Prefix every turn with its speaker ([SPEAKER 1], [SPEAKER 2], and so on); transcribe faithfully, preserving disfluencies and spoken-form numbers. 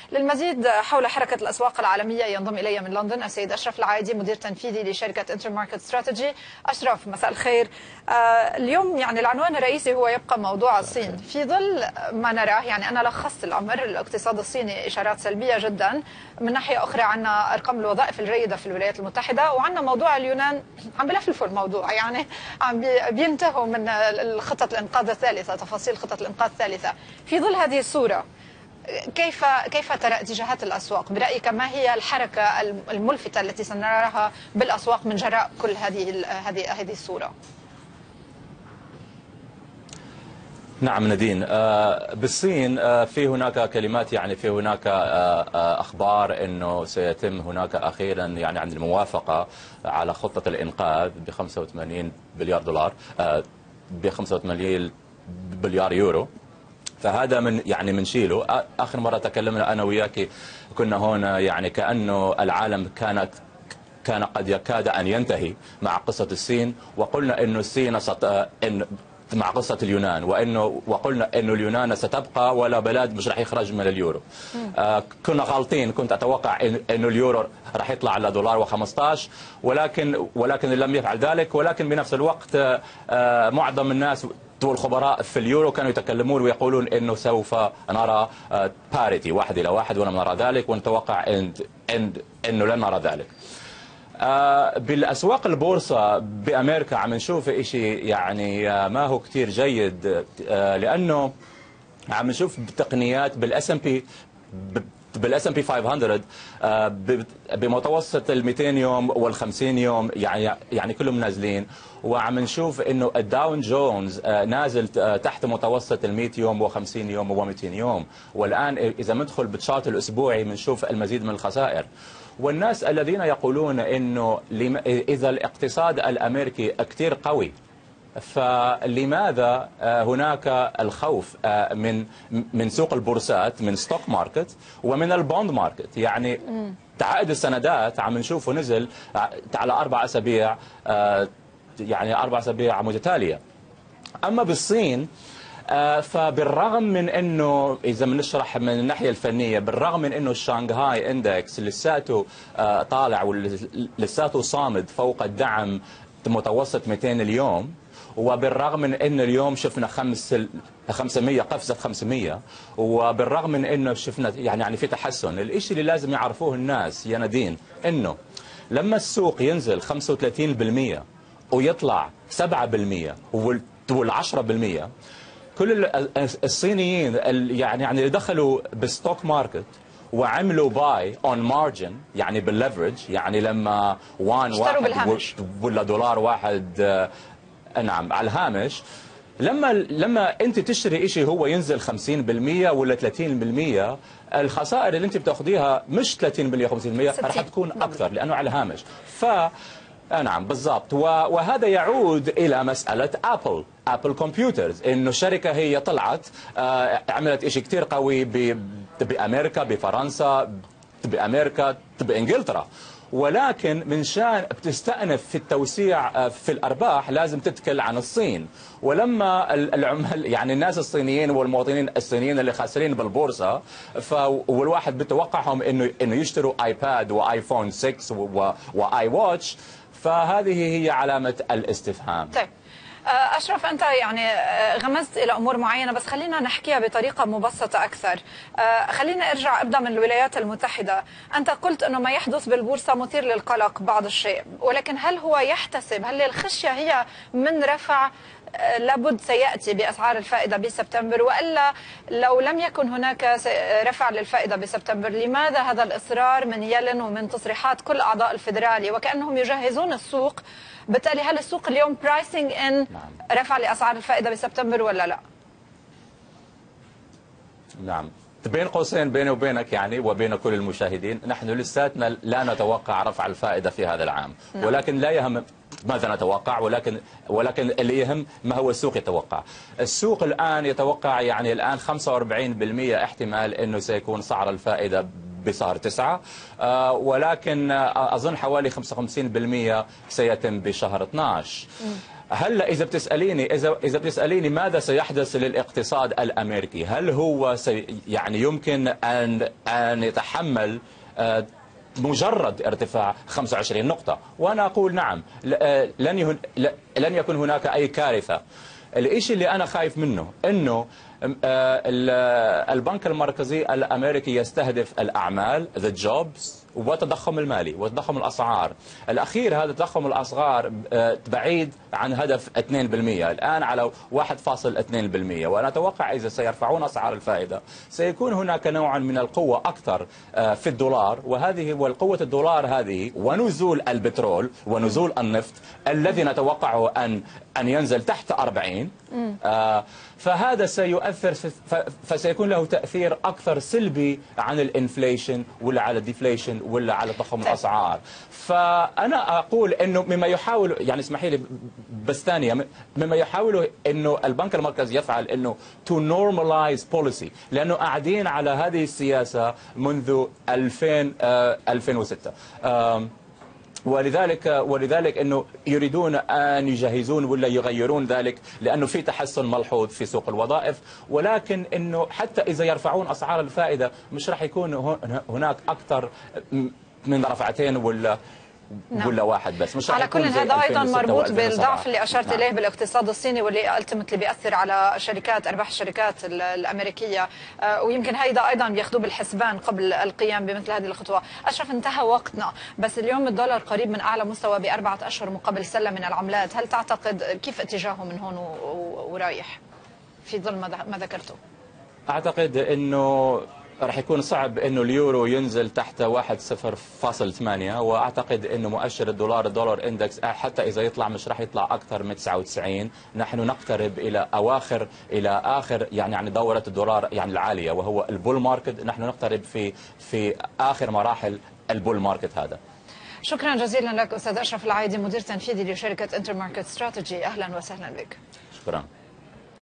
[SPEAKER 1] للمزيد حول حركة الأسواق العالمية ينضم إلي من لندن السيد أشرف العايدي مدير تنفيذي لشركة انتر ماركت استراتيجي. أشرف مساء الخير. آه اليوم يعني العنوان الرئيسي هو يبقى موضوع الصين في ظل ما نراه. يعني أنا لخصت الأمر، الاقتصاد الصيني إشارات سلبية جدا، من ناحية أخرى عندنا أرقام الوظائف الجيدة في الولايات المتحدة، وعندنا موضوع اليونان عم بلفلفوا الموضوع، يعني عم بينتهوا من الخطط الإنقاذ الثالثة، تفاصيل خطط الإنقاذ الثالثة. في ظل هذه الصورة كيف كيف ترى اتجاهات الأسواق؟ برأيك ما هي الحركة الملفتة التي سنراها بالأسواق من جراء كل هذه هذه هذه الصورة؟
[SPEAKER 2] نعم نادين، بالصين في هناك كلمات، يعني في هناك أخبار أنه سيتم هناك أخيرا يعني عند الموافقة على خطة الإنقاذ ب خمسة وثمانين مليار دولار، ب خمسة وثمانين مليار يورو. فهذا من يعني منشيله. آخر مرة تكلمنا أنا وياك كنا هنا يعني كأنه العالم كانت كان قد يكاد أن ينتهي مع قصة الصين، وقلنا أنه الصين ست... إن مع قصة اليونان، وانه وقلنا انه اليونان ستبقى ولا بلد مش راح يخرج من اليورو. آه كنا غالطين. كنت اتوقع إن انه اليورو راح يطلع على دولار وخمسطعش، ولكن ولكن لم يفعل ذلك. ولكن بنفس الوقت آه معظم الناس والخبراء في اليورو كانوا يتكلمون ويقولون انه سوف نرى آه باريتي واحد الى واحد، ولم نرى ذلك، ونتوقع إن إن انه لن نرى ذلك. آه بالأسواق البورصة بأمريكا عم نشوف إشي يعني آه ما هو كتير جيد، آه لأنه عم نشوف بتقنيات بالاس ام بي بالاس ام بي خمسمية آه بمتوسط ال مئتين يوم وال خمسين يوم، يعني يعني كلهم نازلين. وعم نشوف انه الداون جونز آه نازل آه تحت متوسط ال مئة يوم و خمسين يوم و مئتين يوم. والآن إذا ندخل بالشارت الأسبوعي بنشوف المزيد من الخسائر. والناس الذين يقولون انه اذا الاقتصاد الامريكي كثير قوي فلماذا هناك الخوف من من سوق البورصات، من ستوك ماركت ومن البوند ماركت؟ يعني تعائد السندات عم نشوفه نزل على اربع اسابيع، يعني اربع اسابيع متتاليه. اما بالصين فبالرغم من انه اذا بنشرح من الناحيه الفنيه، بالرغم من انه الشانغهاي اندكس لساته طالع ولساته صامد فوق الدعم متوسط مئتين اليوم، وبالرغم من انه اليوم شفنا خمس خمسمية قفزه خمسمية، وبالرغم من انه شفنا يعني يعني في تحسن. الشيء اللي لازم يعرفوه الناس يا نادين انه لما السوق ينزل خمسة وثلاثين بالمئة ويطلع سبعة بالمئة والعشرة بالمئة، كل الصينيين يعني يعني اللي دخلوا بالستوك ماركت وعملوا باي اون مارجن، يعني بالليفرج، يعني لما وان واحد ولا دولار واحد نعم على الهامش، لما لما انت تشتري شيء هو ينزل خمسين بالمئة ولا ثلاثين بالمئة، الخسائر اللي انت بتاخذيها مش ثلاثين بالمئة خمسين بالمئة، راح تكون اكثر لانه على الهامش. ف نعم بالضبط. وهذا يعود إلى مسألة أبل أبل كمبيوترز، إنه الشركة هي طلعت آه عملت إشي كتير قوي بأمريكا، بفرنسا، بأمريكا، بإنجلترا، ولكن من شان بتستأنف في التوسيع في الأرباح لازم تتكل عن الصين. ولما العمال يعني الناس الصينيين والمواطنين الصينيين اللي خاسرين بالبورصة، والواحد بتوقعهم إنه إنه يشتروا آيباد وآيفون ستة وآي واتش، فهذه هي علامة الاستفهام.
[SPEAKER 1] طيب أشرف، أنت يعني غمزت إلى أمور معينة، بس خلينا نحكيها بطريقة مبسطة أكثر. خلينا أرجع أبدأ من الولايات المتحدة. أنت قلت أنه ما يحدث بالبورصة مثير للقلق بعض الشيء، ولكن هل هو يحتسب؟ هل الخشية هي من رفع لابد سيأتي بأسعار الفائدة بسبتمبر، وإلا لو لم يكن هناك رفع للفائدة بسبتمبر لماذا هذا الإصرار من يلن ومن تصريحات كل أعضاء الفيدرالي وكأنهم يجهزون السوق؟ بالتالي هل السوق اليوم برايسنج ان رفع لأسعار الفائدة بسبتمبر ولا لا؟
[SPEAKER 2] نعم، بين قوسين بيني وبينك يعني وبين كل المشاهدين، نحن لساتنا لا نتوقع رفع الفائدة في هذا العام. نعم. ولكن لا يهم ماذا نتوقع، ولكن ولكن اللي يهم ما هو السوق يتوقع. السوق الآن يتوقع يعني الآن خمسة وأربعين بالمئة احتمال انه سيكون سعر الفائدة بشهر تسعة، آه ولكن آه أظن حوالي خمسة وخمسين بالمئة سيتم بشهر اثني عشر. هلا اذا بتساليني اذا اذا بتساليني ماذا سيحدث للاقتصاد الامريكي، هل هو سي يعني يمكن ان ان يتحمل مجرد ارتفاع خمسة وعشرين نقطة؟ وانا اقول نعم، لن لن يكون هناك اي كارثة. الشيء اللي انا خايف منه انه البنك المركزي الامريكي يستهدف الاعمال the jobs والتضخم المالي وتضخم الاسعار. الاخير هذا تضخم الاسعار بعيد عن هدف اثنين بالمئة، الان على واحد فاصلة اثنين بالمئة، وانا اتوقع اذا سيرفعون اسعار الفائده سيكون هناك نوعا من القوه اكثر في الدولار، وهذه والقوه الدولار هذه ونزول البترول ونزول النفط الذي نتوقعه ان ان ينزل تحت أربعين، فهذا سيؤثر فسيكون له تأثير أكثر سلبي عن الانفليشن ولا على الديفليشن ولا على تضخم الأسعار. فأنا أقول أنه مما يحاول، يعني اسمحي لي بس ثانية، مما يحاول أنه البنك المركزي يفعل أنه to normalize policy، لأنه قاعدين على هذه السياسة منذ ألفين ألفين وستة، ولذلك ولذلك انه يريدون ان يجهزون ولا يغيرون ذلك، لانه في تحسن ملحوظ في سوق الوظائف، ولكن انه حتى اذا يرفعون اسعار الفائده مش راح يكون هناك اكثر من رفعتين ولا
[SPEAKER 1] نعم.
[SPEAKER 2] ولا واحد بس، مش
[SPEAKER 1] على كل هذا ايضا مربوط بالضعف اللي اشرت
[SPEAKER 2] نعم.
[SPEAKER 1] اليه بالاقتصاد الصيني، واللي التمتلي بياثر على شركات ارباح الشركات الامريكيه، ويمكن هيدا ايضا بياخذوه بالحسبان قبل القيام بمثل هذه الخطوه. اشرف، انتهى وقتنا، بس اليوم الدولار قريب من اعلى مستوى باربعه اشهر مقابل سله من العملات، هل تعتقد كيف اتجاهه من هون ورايح في ظل ما ذكرته؟
[SPEAKER 2] اعتقد انه راح يكون صعب انه اليورو ينزل تحت واحد صفر فاصلة ثمانية، واعتقد انه مؤشر الدولار الدولار اندكس حتى اذا يطلع مش راح يطلع اكثر من تسعة وتسعين. نحن نقترب الى اواخر الى اخر يعني يعني دوره الدولار يعني العاليه، وهو البول ماركت، نحن نقترب في في اخر مراحل البول ماركت هذا.
[SPEAKER 1] شكرا جزيلا لك استاذ اشرف العايدي، مدير تنفيذي لشركه انتر ماركت استراتيجي، اهلا وسهلا بك.
[SPEAKER 2] شكرا.